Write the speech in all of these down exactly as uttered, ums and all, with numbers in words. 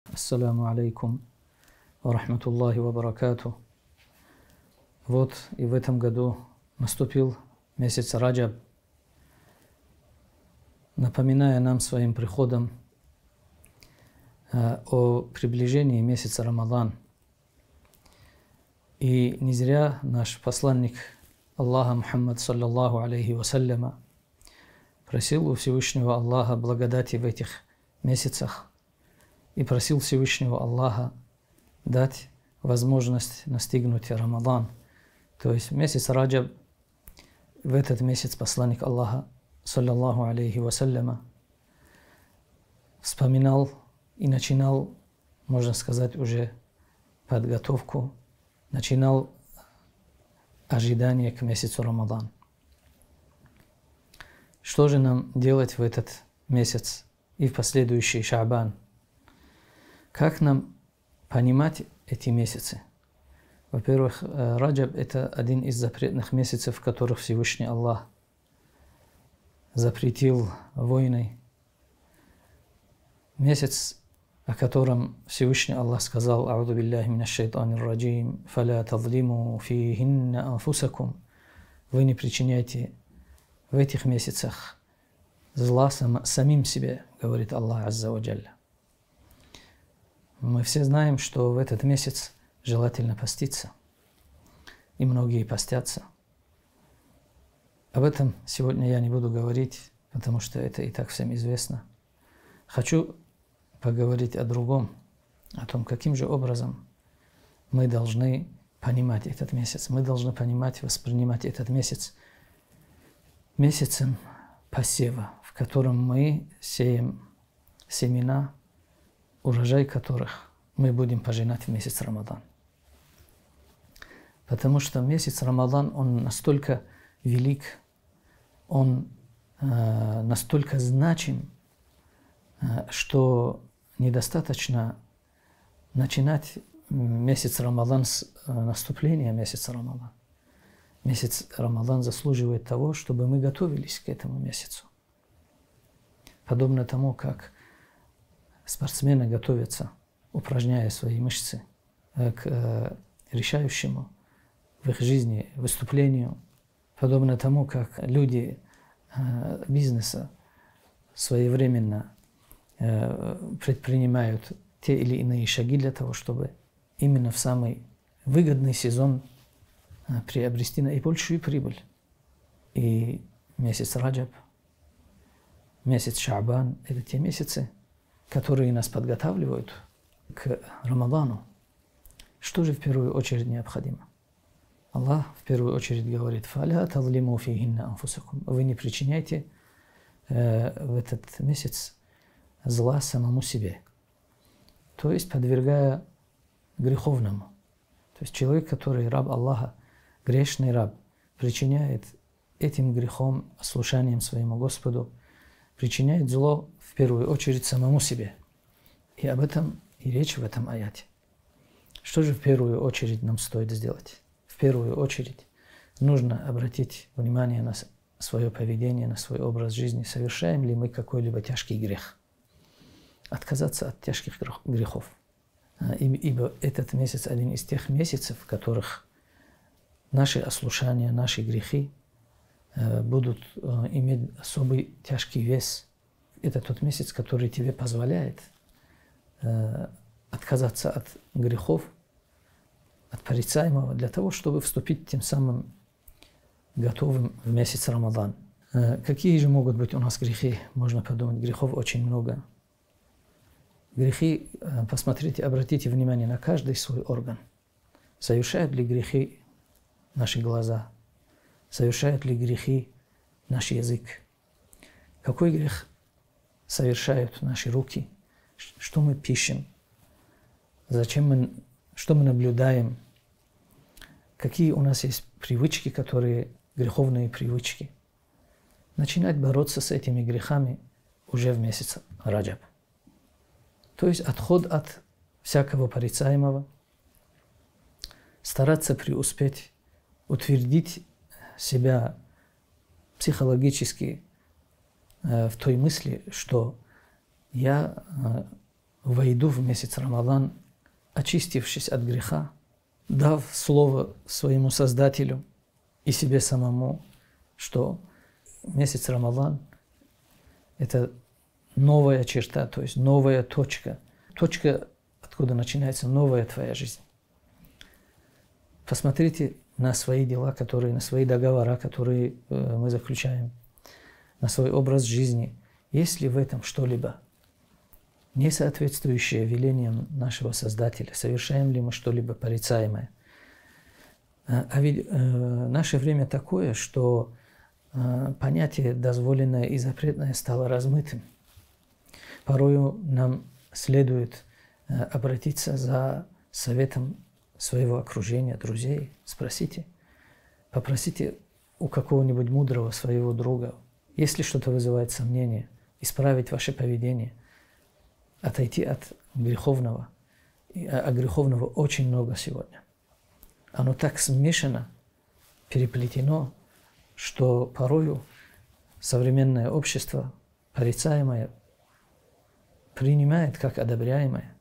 Ассаламу алейкум ва рахматуллахи ва баракату. Вот и в этом году наступил месяц Раджаб, напоминая нам своим приходом о приближении месяца Рамадан. И не зря наш посланник Аллаха Мухаммад саллаллаху алейхи вассаляма просил у Всевышнего Аллаха благодати в этих месяцах и просил Всевышнего Аллаха дать возможность настигнуть Рамадан. То есть месяц Раджаб, в этот месяц посланник Аллаха саллаллаху алейхи вассаляма вспоминал и начинал, можно сказать, уже подготовку, начинал ожидание к месяцу Рамадан. Что же нам делать в этот месяц и в последующий Шаабан? Как нам понимать эти месяцы? Во-первых, Раджаб – это один из запретных месяцев, в которых Всевышний Аллах запретил войны. Месяц, о котором Всевышний Аллах сказал: «А'уду билляхи минаш шайтанир раджим, фаля тазлиму фихинна анфусакум». Вы не причиняйте в этих месяцах зла самим себе, говорит Аллах Азза ва Джалля. Мы все знаем, что в этот месяц желательно поститься, и многие постятся. Об этом сегодня я не буду говорить, потому что это и так всем известно. Хочу поговорить о другом, о том, каким же образом мы должны понимать этот месяц. Мы должны понимать, воспринимать этот месяц месяцем посева, в котором мы сеем семена, урожай которых мы будем пожинать в месяц Рамадан. Потому что месяц Рамадан, он настолько велик, он э, настолько значим, э, что недостаточно начинать месяц Рамадан с э, наступления месяца Рамадан. Месяц Рамадан заслуживает того, чтобы мы готовились к этому месяцу. Подобно тому, как спортсмены готовятся, упражняя свои мышцы к э, решающему в их жизни выступлению, подобно тому, как люди э, бизнеса своевременно э, предпринимают те или иные шаги для того, чтобы именно в самый выгодный сезон э, приобрести наибольшую прибыль. И месяц Раджаб, месяц Шаабан – это те месяцы, которые нас подготавливают к Рамадану. Что же в первую очередь необходимо? Аллах в первую очередь говорит: «Фаля тазлиму фихинна анфусакум». Вы не причиняйте э, в этот месяц зла самому себе. То есть подвергая греховному. То есть человек, который раб Аллаха, грешный раб, причиняет этим грехом, ослушанием своему Господу, причиняет зло в первую очередь самому себе. И об этом и речь в этом аяте. Что же в первую очередь нам стоит сделать? В первую очередь нужно обратить внимание на свое поведение, на свой образ жизни. Совершаем ли мы какой-либо тяжкий грех? Отказаться от тяжких грехов. Ибо этот месяц один из тех месяцев, в которых наши ослушания, наши грехи будут иметь особый тяжкий вес. Это тот месяц, который тебе позволяет отказаться от грехов, от порицаемого, для того, чтобы вступить тем самым готовым в месяц Рамадан. Какие же могут быть у нас грехи? Можно подумать, грехов очень много. Грехи, посмотрите, обратите внимание на каждый свой орган. Совершают ли грехи наши глаза? Совершают ли грехи наш язык? Какой грех совершают наши руки? Что мы пишем? Зачем мы, что мы наблюдаем? Какие у нас есть привычки, которые греховные привычки? Начинать бороться с этими грехами уже в месяц Раджаб. То есть отход от всякого порицаемого, стараться преуспеть, утвердить себя психологически э, в той мысли, что я э, войду в месяц Рамадан, очистившись от греха, дав слово своему Создателю и себе самому, что месяц Рамадан – это новая черта, то есть новая точка, точка, откуда начинается новая твоя жизнь. Посмотрите на свои дела, которые, на свои договора, которые э, мы заключаем, на свой образ жизни. Есть ли в этом что-либо не соответствующее велениям нашего Создателя? Совершаем ли мы что-либо порицаемое? А ведь э, наше время такое, что э, понятие дозволенное и запретное стало размытым. Порою нам следует э, обратиться за советом своего окружения, друзей, спросите, попросите у какого-нибудь мудрого своего друга, если что-то вызывает сомнение, исправить ваше поведение, отойти от греховного. А греховного очень много сегодня. Оно так смешано, переплетено, что порою современное общество, порицаемое, принимает как одобряемое.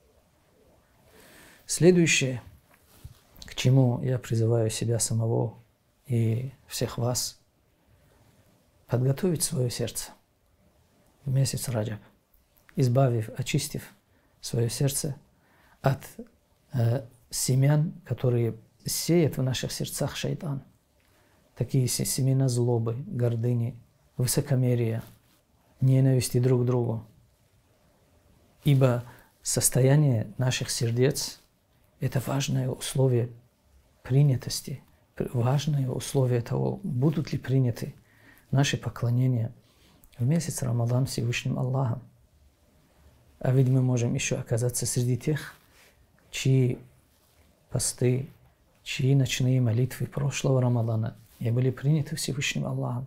Следующее, к чему я призываю себя самого и всех вас, подготовить свое сердце в месяц Раджаб, избавив, очистив свое сердце от э, семян, которые сеет в наших сердцах шайтан. Такие семена злобы, гордыни, высокомерия, ненависти друг к другу. Ибо состояние наших сердец – это важное условие принятости, важное условие того, будут ли приняты наши поклонения в месяц Рамадан Всевышним Аллахом. А ведь мы можем еще оказаться среди тех, чьи посты, чьи ночные молитвы прошлого Рамадана не были приняты Всевышним Аллахом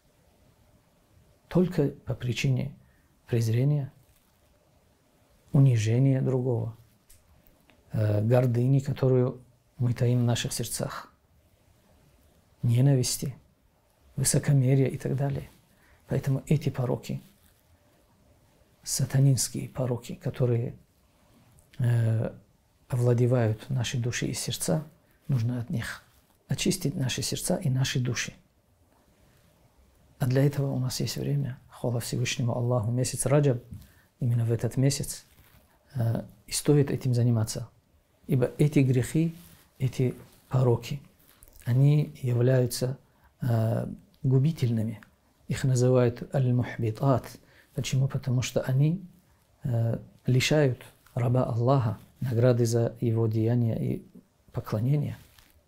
только по причине презрения, унижения другого, гордыни, которую мы таим в наших сердцах, ненависти, высокомерия и так далее. Поэтому эти пороки, сатанинские пороки, которые э, овладевают нашей души и сердца, нужно от них очистить наши сердца и наши души. А для этого у нас есть время. Хвала Всевышнему Аллаху. Месяц Раджаб, именно в этот месяц, э, и стоит этим заниматься. Ибо эти грехи, эти пороки, они являются э, губительными. Их называют аль-мухбитат. Почему? Потому что они э, лишают раба Аллаха награды за его деяния и поклонения.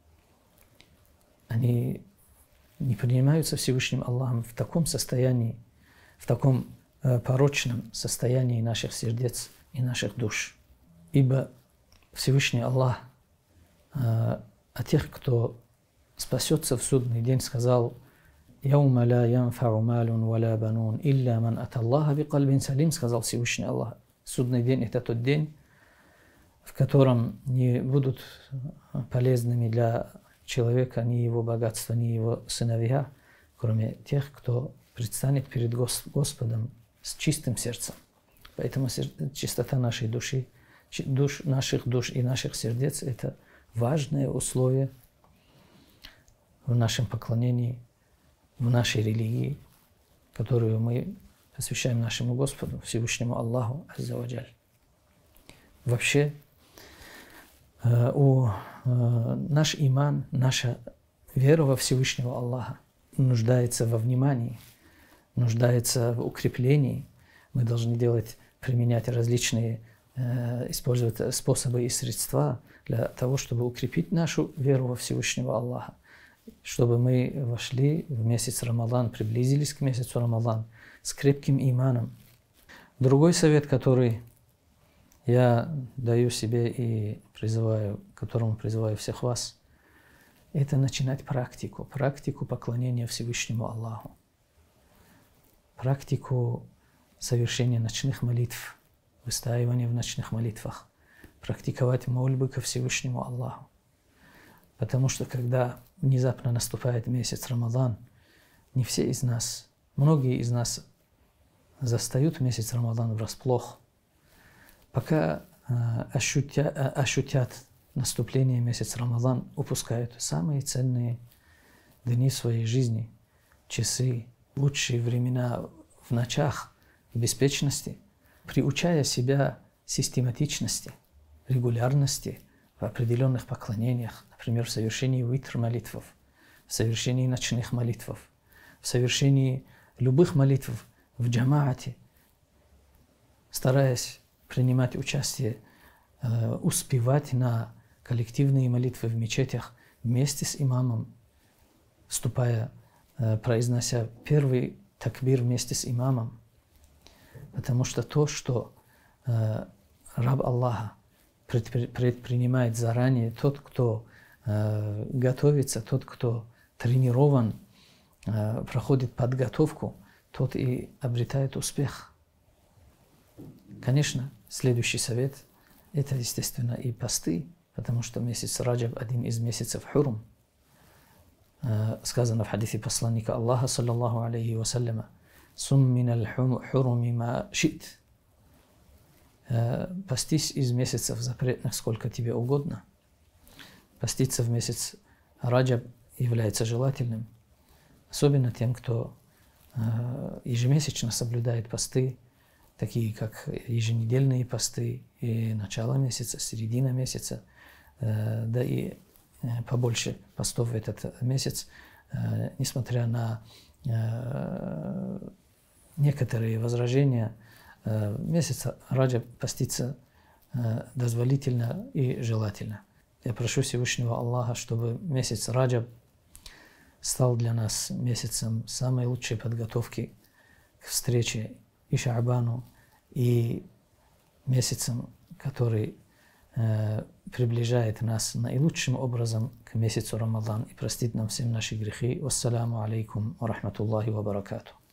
Они не принимаются Всевышним Аллахом в таком состоянии, в таком э, порочном состоянии наших сердец и наших душ. Ибо Всевышний Аллах э, о тех, кто спасется в судный день, сказал: «Яума ла янфау малун валя банун илля ман аталлаха бикальбин салим», сказал Всевышний Аллах. Судный день – это тот день, в котором не будут полезными для человека ни его богатство, ни его сыновья, кроме тех, кто предстанет перед Господом с чистым сердцем. Поэтому чистота нашей души, душ, наших душ и наших сердец – это важное условие в нашем поклонении, в нашей религии, которую мы посвящаем нашему Господу, Всевышнему Аллаху Азза ва Джаль. Вообще, у, наш иман, наша вера во Всевышнего Аллаха нуждается во внимании, нуждается в укреплении. Мы должны делать, применять различные, использовать способы и средства для того, чтобы укрепить нашу веру во Всевышнего Аллаха, чтобы мы вошли в месяц Рамадан, приблизились к месяцу Рамадан с крепким иманом. Другой совет, который я даю себе и призываю, к которому призываю всех вас, это начинать практику, практику поклонения Всевышнему Аллаху, практику совершения ночных молитв, выстаивания в ночных молитвах, практиковать мольбы ко Всевышнему Аллаху. Потому что когда внезапно наступает месяц Рамадан, не все из нас, многие из нас застают месяц Рамадан врасплох. пока ощутя, ощутят наступление месяца Рамадан, упускают самые ценные дни своей жизни, часы, лучшие времена в ночах, в беспечности, приучая себя систематичности, регулярности в определенных поклонениях, например, в совершении витр молитв, в совершении ночных молитв, в совершении любых молитв в джамаате, стараясь принимать участие, э, успевать на коллективные молитвы в мечетях вместе с имамом, вступая, э, произнося первый такбир вместе с имамом. Потому что то, что э, раб Аллаха предпри предпринимает заранее, тот, кто э, готовится, тот, кто тренирован, э, проходит подготовку, тот и обретает успех. Конечно, следующий совет – это, естественно, и посты, потому что месяц Раджаб – один из месяцев Хурум. Э, сказано в хадисе посланника Аллаха, саллаллаху алейхи вассаляма, «Сум миналь хуруми ма шит». Постись из месяцев запретных сколько тебе угодно. Поститься в месяц Раджаб является желательным, особенно тем, кто ежемесячно соблюдает посты, такие как еженедельные посты, и начало месяца, середина месяца, да и побольше постов в этот месяц, несмотря на некоторые возражения. Месяц Раджаб поститься дозволительно и желательно. Я прошу Всевышнего Аллаха, чтобы месяц Раджаб стал для нас месяцем самой лучшей подготовки к встрече и Шаабану, и месяцем, который э, приближает нас наилучшим образом к месяцу Рамадан и простит нам всем наши грехи. Вассаламу алейкум ва рахматуллахи ва баракатух.